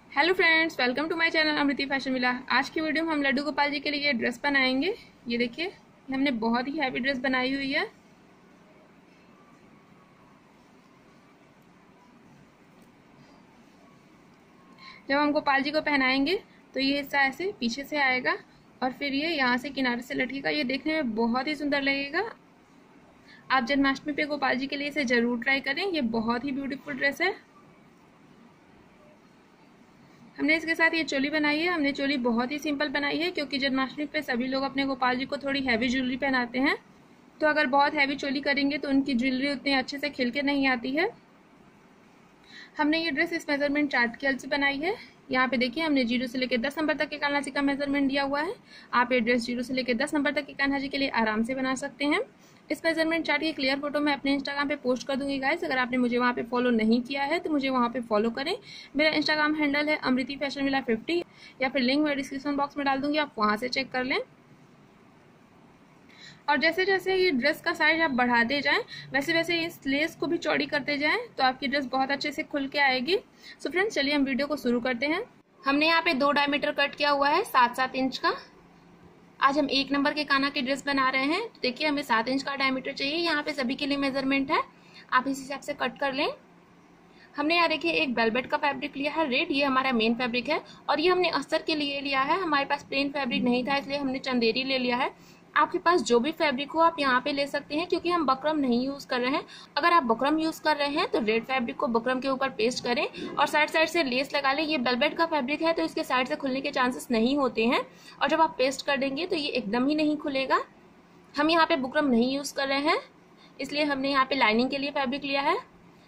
Hello friends, welcome to my channel Amriti fashion villa. आज की video में हम लड्डू गोपाल जी के लिए ड्रेस बनाएंगे। ये देखिए, हमने बहुत ही हैवी ड्रेस बनाई हुई है। जब हम गोपाल जी को पहनाएंगे तो ये हिस्सा ऐसे पीछे से आएगा और फिर ये यहाँ से किनारे से लटकेगा। ये देखने में बहुत ही सुंदर लगेगा। आप जन्माष्टमी पे गोपाल जी के लिए इसे जरूर ट्राई करें। ये बहुत ही ब्यूटीफुल ड्रेस है। हमने इसके साथ ये चोली बनाई है। हमने चोली बहुत ही सिंपल बनाई है क्योंकि जन्माष्टमी पे सभी लोग अपने गोपाल जी को थोड़ी हैवी ज्वेलरी पहनाते हैं। तो अगर बहुत हैवी चोली करेंगे तो उनकी ज्वेलरी उतनी अच्छे से खिल के नहीं आती है। हमने ये ड्रेस इस मेजरमेंट चार्ट की हेल्प से बनाई है। यहाँ पे देखिए, हमने 0 से लेकर 10 नंबर तक के कान्हा जी का मेजरमेंट दिया हुआ है। आप ये ड्रेस 0 से लेकर 10 नंबर तक के कान्हा जी के लिए आराम से बना सकते हैं। इस मेजरमेंट चार्ट की क्लियर फोटो मैं अपने इंस्टाग्राम पे पोस्ट कर दूंगी गाइस। अगर आपने मुझे वहाँ पे फॉलो नहीं किया है तो मुझे वहाँ पे फॉलो करें। मेरा इंस्टाग्राम हैंडल है अमृति फैशन विला 50, या फिर लिंक मैं डिस्क्रिप्शन बॉक्स में डाल दूंगी, आप वहाँ से चेक कर लें। और जैसे जैसे ये ड्रेस का साइज आप बढ़ाते जाएं, वैसे वैसे इस लेस को भी चौड़ी करते जाएं तो आपकी ड्रेस बहुत अच्छे से खुल के आएगी। सो फ्रेंड्स, चलिए हम वीडियो को शुरू करते हैं। हमने यहाँ पे 2 डायमीटर कट किया हुआ है 7-7 इंच का। आज हम 1 नंबर के कान्हा की ड्रेस बना रहे हैं। तो देखिए, हमें 7 इंच का डायमीटर चाहिए। यहाँ पे सभी के लिए मेजरमेंट है, आप इस हिसाब से कट कर लें। हमने यहाँ देखिए एक वेलवेट का फैब्रिक लिया है रेड, ये हमारा मेन फैब्रिक है। और ये हमने अस्तर के लिए लिया है। हमारे पास प्लेन फैब्रिक नहीं था इसलिए हमने चंदेरी ले लिया है। आपके पास जो भी फैब्रिक हो आप यहाँ पे ले सकते हैं, क्योंकि हम बकरम नहीं यूज कर रहे हैं। अगर आप बकरम यूज कर रहे हैं तो रेड फैब्रिक को बकरम के ऊपर पेस्ट करें और साइड साइड से लेस लगा लें। ये वेलवेट का फैब्रिक है तो इसके साइड से खुलने के चांसेस नहीं होते हैं, और जब आप पेस्ट कर देंगे तो ये एकदम ही नहीं खुलेगा। हम यहाँ पे बुकरम नहीं यूज कर रहे हैं, इसलिए हमने यहाँ पे लाइनिंग के लिए फैब्रिक लिया है।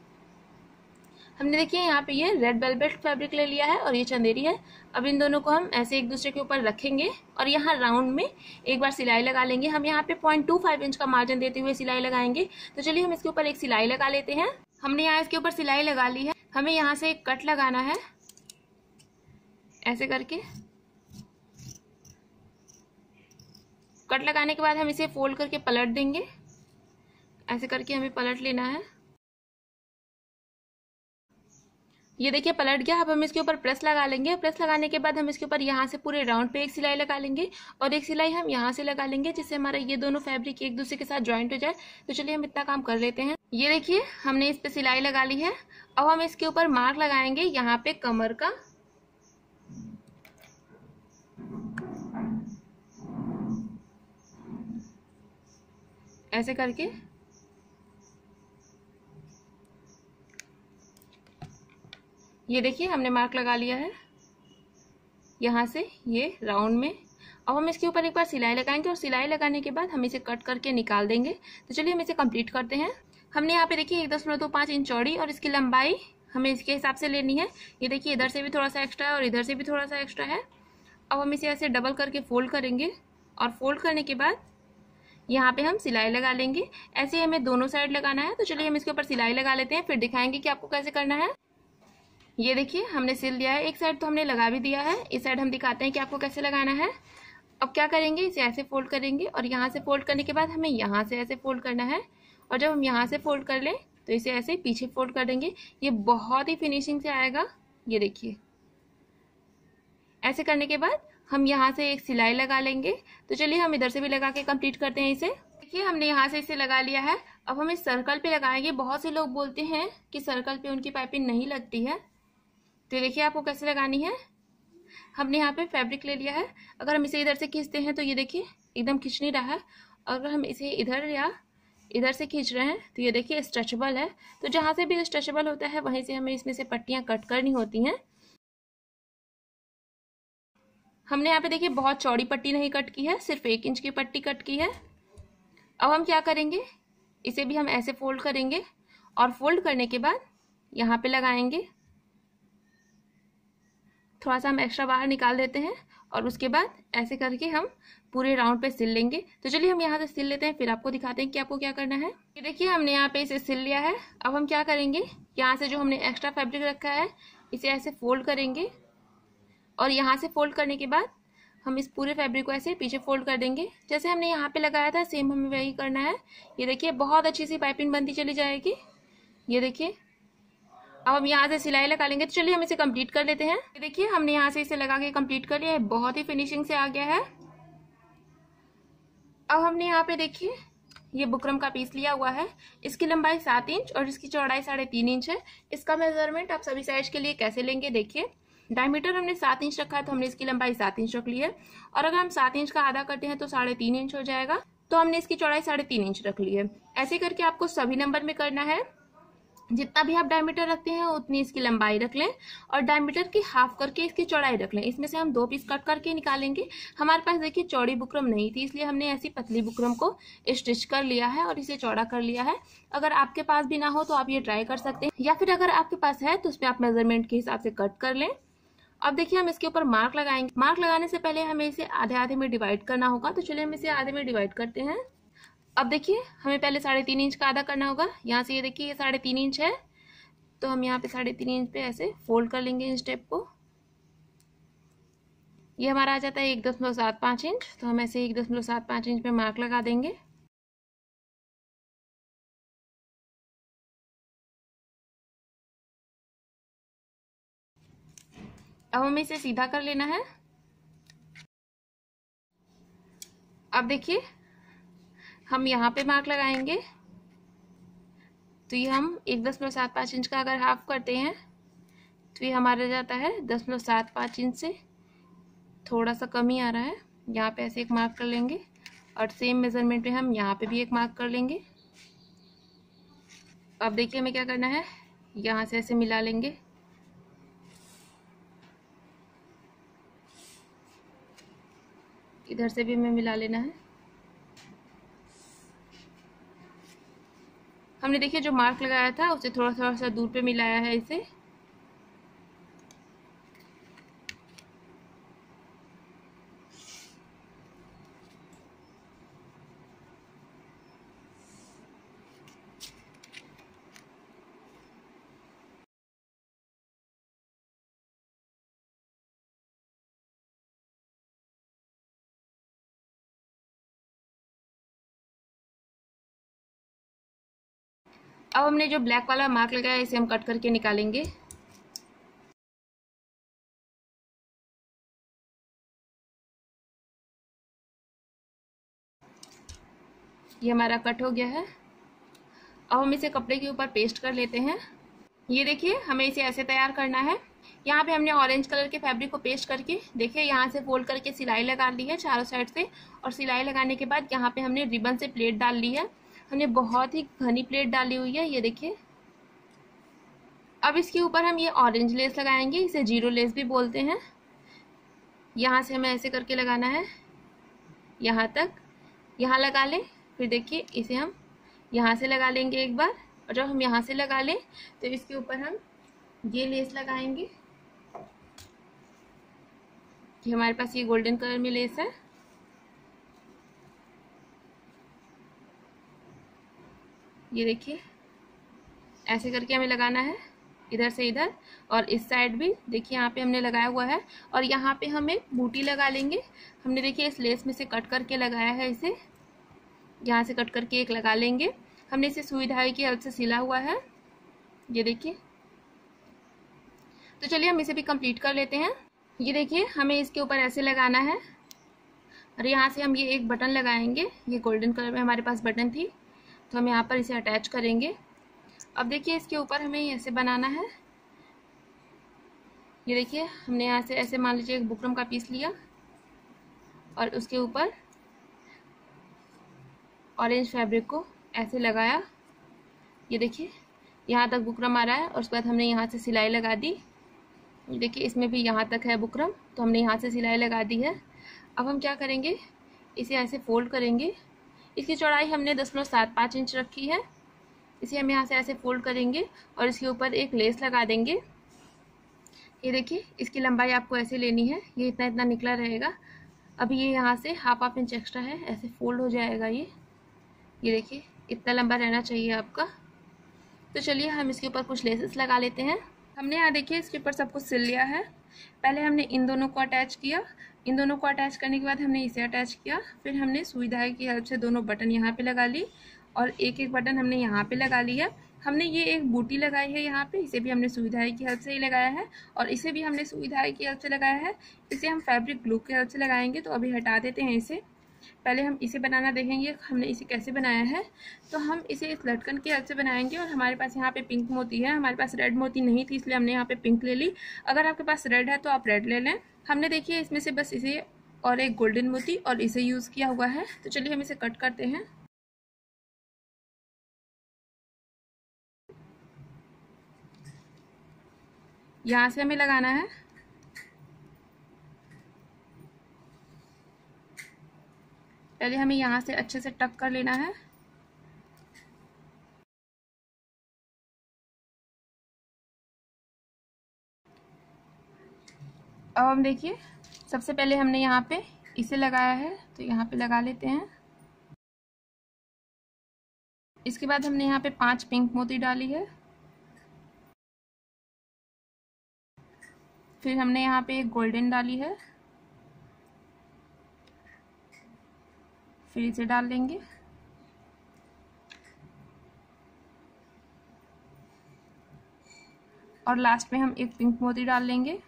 हमने देखिए यहाँ पे ये रेड वेलवेट फैब्रिक ले लिया है और ये चंदेरी है। अब इन दोनों को हम ऐसे एक दूसरे के ऊपर रखेंगे और यहाँ राउंड में एक बार सिलाई लगा लेंगे। हम यहाँ पे 0.25 इंच का मार्जिन देते हुए सिलाई लगाएंगे। तो चलिए हम इसके ऊपर एक सिलाई लगा लेते हैं। हमने यहाँ इसके ऊपर सिलाई लगा ली है। हमें यहाँ से एक कट लगाना है ऐसे करके। कट लगाने के बाद हम इसे फोल्ड करके पलट देंगे। ऐसे करके हमें पलट लेना है। ये देखिए पलट गया। अब हम इसके ऊपर प्रेस लगा लेंगे। प्रेस लगाने के बाद हम इसके ऊपर यहाँ से पूरे राउंड पे एक सिलाई लगा लेंगे और एक सिलाई हम यहाँ से लगा लेंगे, जिससे हमारा ये दोनों फैब्रिक एक दूसरे के साथ ज्वाइंट हो जाए। तो चलिए हम इतना काम कर लेते हैं। ये देखिए, हमने इस पे सिलाई लगा ली है। अब हम इसके ऊपर मार्क लगाएंगे यहाँ पे कमर का। ऐसे करके ये देखिए हमने मार्क लगा लिया है यहाँ से ये राउंड में। अब हम इसके ऊपर एक बार सिलाई लगाएंगे और सिलाई लगाने के बाद हम इसे कट करके निकाल देंगे। तो चलिए हम इसे कंप्लीट करते हैं। हमने यहाँ पे देखिए 1.25 इंच चौड़ी और इसकी लंबाई हमें इसके हिसाब से लेनी है। ये देखिए, इधर से भी थोड़ा सा एक्स्ट्रा है और इधर से भी थोड़ा सा एक्स्ट्रा है। अब हम इसे ऐसे डबल करके फोल्ड करेंगे और फोल्ड करने के बाद यहाँ पे हम सिलाई लगा लेंगे। ऐसे हमें दोनों साइड लगाना है। तो चलिए हम इसके ऊपर सिलाई लगा लेते हैं, फिर दिखाएंगे कि आपको कैसे करना है। ये देखिए, हमने सिल दिया है। एक साइड तो हमने लगा भी दिया है, इस साइड हम दिखाते हैं कि आपको कैसे लगाना है। अब क्या करेंगे, इसे ऐसे फोल्ड करेंगे और यहाँ से फोल्ड करने के बाद हमें यहाँ से ऐसे फोल्ड करना है। और जब हम यहाँ से फोल्ड कर लें तो इसे ऐसे पीछे फोल्ड कर देंगे। ये बहुत ही फिनिशिंग से आएगा। ये देखिए, ऐसे करने के बाद हम यहाँ से एक सिलाई लगा लेंगे। तो चलिए हम इधर से भी लगा के कंप्लीट करते हैं इसे। देखिए, हमने यहाँ से इसे लगा लिया है। अब हम इस सर्कल पे लगाएंगे। बहुत से लोग बोलते हैं कि सर्कल पे उनकी पाइपिंग नहीं लगती है, तो देखिए आपको कैसे लगानी है। हमने यहाँ पे फैब्रिक ले लिया है। अगर हम इसे इधर से खींचते हैं तो ये देखिए एकदम खींच नहीं रहा है। अगर हम इसे इधर या इधर से खींच रहे हैं तो ये देखिए स्ट्रेचेबल है। तो जहाँ से भी स्ट्रेचेबल होता है वहीं से हमें इसमें से पट्टियाँ कट करनी होती हैं। हमने यहाँ पे देखिए बहुत चौड़ी पट्टी नहीं कट की है, सिर्फ 1 इंच की पट्टी कट की है। अब हम क्या करेंगे, इसे भी हम ऐसे फोल्ड करेंगे और फोल्ड करने के बाद यहाँ पे लगाएंगे। थोड़ा सा हम एक्स्ट्रा बाहर निकाल देते हैं और उसके बाद ऐसे करके हम पूरे राउंड पे सिल लेंगे। तो चलिए हम यहाँ से सिल लेते हैं, फिर आपको दिखाते हैं कि आपको क्या करना है। ये देखिए, हमने यहाँ पे इसे सिल लिया है। अब हम क्या करेंगे, यहाँ से जो हमने एक्स्ट्रा फैब्रिक रखा है इसे ऐसे फोल्ड करेंगे और यहाँ से फोल्ड करने के बाद हम इस पूरे फैब्रिक को ऐसे पीछे फोल्ड कर देंगे। जैसे हमने यहाँ पे लगाया था सेम हमें वही करना है। ये देखिए बहुत अच्छी सी पाइपिंग बनती चली जाएगी। ये देखिए, अब हम यहाँ से सिलाई लगा लेंगे। तो चलिए हम इसे कंप्लीट कर लेते हैं। देखिए हमने यहाँ से इसे लगा के कंप्लीट कर लिया है, बहुत ही फिनिशिंग से आ गया है। अब हमने यहाँ पे देखिए ये बुकरम का पीस लिया हुआ है। इसकी लंबाई 7 इंच और इसकी चौड़ाई 3.5 इंच है। इसका मेजरमेंट आप सभी साइज के लिए कैसे लेंगे देखिए। डायमीटर हमने 7 इंच रखा है तो हमने इसकी लंबाई 7 इंच रख ली है। और अगर हम 7 इंच का आधा करते हैं तो 3.5 इंच हो जाएगा। तो हमने इसकी चौड़ाई 3.5 इंच रख ली है। ऐसे करके आपको सभी नंबर में करना है। जितना भी आप डायमीटर रखते हैं उतनी इसकी लंबाई रख लें और डायमीटर की हाफ करके इसकी चौड़ाई रख लें। इसमें से हम 2 पीस कट करके निकालेंगे। हमारे पास देखिए चौड़ी बुकरम नहीं थी, इसलिए हमने ऐसी पतली बुकरम को स्टिच कर लिया है और इसे चौड़ा कर लिया है। अगर आपके पास भी ना हो तो आप ये ट्राई कर सकते हैं, या फिर अगर आपके पास है तो उसमें आप मेजरमेंट के हिसाब से कट कर लें। अब देखिए हम इसके ऊपर मार्क लगाएंगे। मार्क लगाने से पहले हमें इसे आधे आधे में डिवाइड करना होगा। तो चलिए हम इसे आधे में डिवाइड करते हैं। अब देखिए हमें पहले 3.5 इंच का आधा करना होगा। यहाँ से ये देखिए ये 3.5 इंच है, तो हम यहाँ पे 3.5 इंच पे ऐसे फोल्ड कर लेंगे इन स्टेप को। ये हमारा आ जाता है 1.75 इंच, तो हम ऐसे 1.75 इंच पे मार्क लगा देंगे। अब हमें इसे सीधा कर लेना है। अब देखिए हम यहाँ पे मार्क लगाएंगे, तो ये हम 1.75 इंच का अगर हाफ करते हैं तो ये हमारा जाता है 10.75 इंच से थोड़ा सा कम ही आ रहा है। यहाँ पे ऐसे एक मार्क कर लेंगे और सेम मेजरमेंट पे हम यहाँ पे भी एक मार्क कर लेंगे। अब देखिए हमें क्या करना है, यहाँ से ऐसे मिला लेंगे। इधर से भी हमें मिला लेना है। हमने देखिए जो मार्क लगाया था उसे थोड़ा सा दूर पे मिलाया है इसे। अब हमने जो ब्लैक वाला मार्क लगाया है इसे हम कट करके निकालेंगे। ये हमारा कट हो गया है। अब हम इसे कपड़े के ऊपर पेस्ट कर लेते हैं। ये देखिए हमें इसे ऐसे तैयार करना है। यहाँ पे हमने ऑरेंज कलर के फैब्रिक को पेस्ट करके देखिए यहाँ से फोल्ड करके सिलाई लगा ली है चारों साइड से। और सिलाई लगाने के बाद यहाँ पे हमने रिबन से प्लेट डाल ली है। हमने बहुत ही घनी प्लेट डाली हुई है, ये देखिए। अब इसके ऊपर हम ये ऑरेंज लेस लगाएंगे, इसे जीरो लेस भी बोलते हैं। यहाँ से हमें ऐसे करके लगाना है यहाँ तक, यहाँ लगा लें। फिर देखिए इसे हम यहाँ से लगा लेंगे एक बार, और जब हम यहाँ से लगा लें तो इसके ऊपर हम ये लेस लगाएंगे। कि हमारे पास ये गोल्डन कलर में लेस है। ये देखिए ऐसे करके हमें लगाना है इधर से इधर, और इस साइड भी देखिए यहाँ पे हमने लगाया हुआ है। और यहाँ पे हम एक बूटी लगा लेंगे। हमने देखिए इस लेस में से कट करके लगाया है, इसे यहाँ से कट करके एक लगा लेंगे। हमने इसे सुई धागे की हेल्प से सिला हुआ है, ये देखिए। तो चलिए हम इसे भी कंप्लीट कर लेते हैं। ये देखिए हमें इसके ऊपर ऐसे लगाना है और यहाँ से हम ये एक बटन लगाएंगे। ये गोल्डन कलर में हमारे पास बटन थी, तो हम यहाँ पर इसे अटैच करेंगे। अब देखिए इसके ऊपर हमें ऐसे बनाना है। ये देखिए हमने यहाँ से ऐसे मान लीजिए एक बुकरम का पीस लिया और उसके ऊपर ऑरेंज फैब्रिक को ऐसे लगाया। ये देखिए यहाँ तक बुकरम आ रहा है और उसके बाद हमने यहाँ से सिलाई लगा दी। ये देखिए इसमें भी यहाँ तक है बुकरम, तो हमने यहाँ से सिलाई लगा दी है। अब हम क्या करेंगे, इसे ऐसे फोल्ड करेंगे। इसकी चौड़ाई हमने 10.75 इंच रखी है। इसे हम यहाँ से ऐसे फोल्ड करेंगे और इसके ऊपर एक लेस लगा देंगे। ये देखिए इसकी लंबाई आपको ऐसे लेनी है, ये इतना इतना निकला रहेगा। अभी ये यहाँ से हाफ इंच एक्स्ट्रा है, ऐसे फोल्ड हो जाएगा ये देखिए इतना लंबा रहना चाहिए आपका। तो चलिए हम इसके ऊपर कुछ लेसेस लगा लेते हैं। हमने यहाँ देखिए इसके ऊपर सब कुछ सिल लिया है। पहले हमने इन दोनों को अटैच किया, इन दोनों को अटैच करने के बाद हमने इसे अटैच किया। फिर हमने सुई धागे की हेल्प से दोनों बटन यहाँ पे लगा ली और एक एक बटन हमने यहाँ पे लगा लिया। हमने ये एक बूटी लगाई है यहाँ पे, इसे भी हमने सुई धागे की हेल्प से ही लगाया है और इसे भी हमने सुई धागे की हेल्प से लगाया है। इसे हम फैब्रिक ग्लू की हेल्प से लगाएंगे। तो अभी हटा देते हैं इसे। पहले हम इसे बनाना देखेंगे हमने इसे कैसे बनाया है। तो हम इसे इस लटकन की हेल्प से बनाएंगे और हमारे पास यहाँ पे पिंक मोती है, हमारे पास रेड मोती नहीं थी इसलिए हमने यहाँ पे पिंक ले ली। अगर आपके पास रेड है तो आप रेड ले लें। हमने देखिए इसमें से बस इसे और एक गोल्डन मोती और इसे यूज़ किया हुआ है। तो चलिए हम इसे कट करते हैं। यहाँ से हमें लगाना है। पहले हमें यहाँ से अच्छे से टक कर लेना है। अब हम देखिए सबसे पहले हमने यहाँ पे इसे लगाया है तो यहाँ पे लगा लेते हैं। इसके बाद हमने यहाँ पे 5 पिंक मोती डाली है। फिर हमने यहाँ पे एक गोल्डन डाली है, फिर इसे डाल देंगे। और लास्ट में हम एक पिंक मोती डाल लेंगे।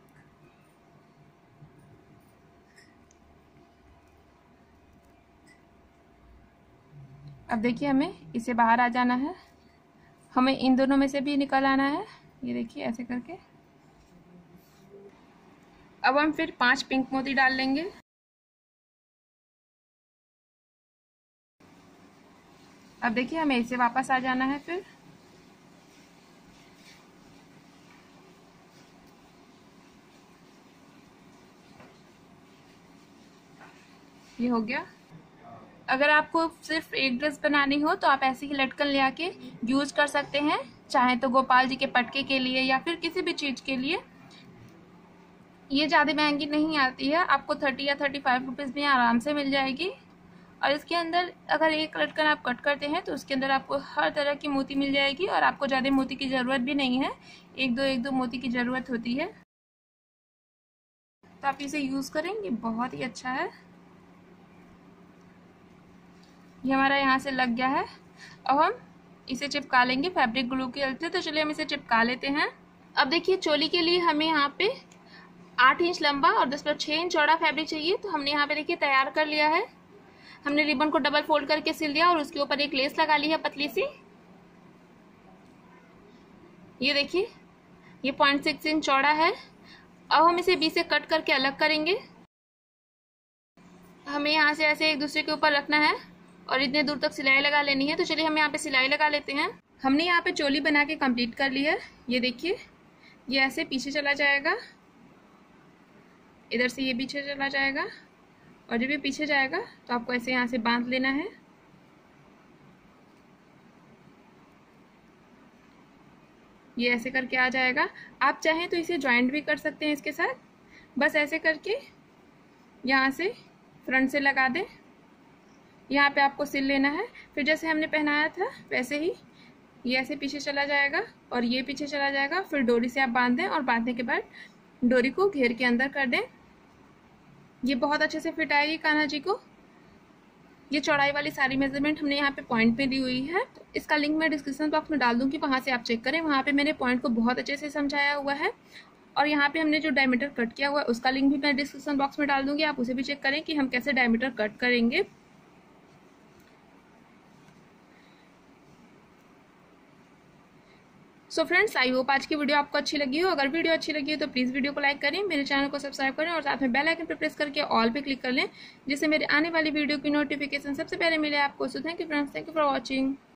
अब देखिए हमें इसे बाहर आ जाना है। हमें इन दोनों में से भी निकल आना है। ये देखिए ऐसे करके। अब हम फिर 5 पिंक मोती डाल लेंगे। अब देखिए हमें इसे वापस आ जाना है। फिर ये हो गया। अगर आपको सिर्फ एक ड्रेस बनानी हो तो आप ऐसे ही लटकन ले आके यूज कर सकते हैं, चाहे तो गोपाल जी के पटके के लिए या फिर किसी भी चीज के लिए। ये ज़्यादा महंगी नहीं आती है, आपको 30 या 35 रुपीज़ में आराम से मिल जाएगी। और इसके अंदर अगर एक लटकन आप कट करते हैं तो उसके अंदर आपको हर तरह की मोती मिल जाएगी और आपको ज़्यादा मोती की ज़रूरत भी नहीं है। एक दो मोती की ज़रूरत होती है। तो आप इसे यूज़ करेंगे, बहुत ही अच्छा है। ये हमारा यहाँ से लग गया है। अब हम इसे चिपका लेंगे फैब्रिक ग्लू की हेल्प से। तो चलिए हम इसे चिपका लेते हैं। अब देखिए चोली के लिए हमें यहाँ पे 8 इंच लंबा और 10/6 इंच चौड़ा फैब्रिक चाहिए। तो हमने यहाँ पे देखिए तैयार कर लिया है। हमने रिबन को डबल फोल्ड करके सिल दिया और उसके ऊपर एक लेस लगा ली है पतली सी। ये देखिए ये 0.6 इंच चौड़ा है। अब हम इसे बीच से कट करके अलग करेंगे। हमें यहाँ से ऐसे एक दूसरे के ऊपर रखना है और इतने दूर तक सिलाई लगा लेनी है। तो चलिए हम यहाँ पे सिलाई लगा लेते हैं। हमने यहाँ पे चोली बना के कंप्लीट कर ली है। ये देखिए ये ऐसे पीछे चला जाएगा, इधर से ये पीछे चला जाएगा और जब ये पीछे जाएगा तो आपको ऐसे यहाँ से बांध लेना है। ये ऐसे करके आ जाएगा। आप चाहें तो इसे ज्वाइंट भी कर सकते हैं इसके साथ। बस ऐसे करके यहाँ से फ्रंट से लगा दें। यहाँ पे आपको सिल लेना है। फिर जैसे हमने पहनाया था वैसे ही ये ऐसे पीछे चला जाएगा और ये पीछे चला जाएगा। फिर डोरी से आप बांध दें और बांधने के बाद डोरी को घेर के अंदर कर दें। ये बहुत अच्छे से फिट आएगी कान्हा जी को। ये चौड़ाई वाली सारी मेजरमेंट हमने यहाँ पे पॉइंट पे दी हुई है। तो इसका लिंक मैं डिस्क्रिप्शन बॉक्स में डाल दूंगी, वहाँ से आप चेक करें। वहाँ पे मैंने पॉइंट को बहुत अच्छे से समझाया हुआ है। और यहाँ पे हमने जो डायमीटर कट किया हुआ है उसका लिंक भी मैं डिस्क्रिप्शन बॉक्स में डाल दूंगी, आप उसे भी चेक करें कि हम कैसे डायमीटर कट करेंगे। सो फ्रेंड्स, आई होप आज की वीडियो आपको अच्छी लगी हो। अगर वीडियो अच्छी लगी हो तो प्लीज़ वीडियो को लाइक करें, मेरे चैनल को सब्सक्राइब करें और साथ में बेल आइकन पर प्रेस करके ऑल पे क्लिक कर लें, जिससे मेरे आने वाली वीडियो की नोटिफिकेशन सबसे पहले मिले आपको। So thank you friends, thank you for watching.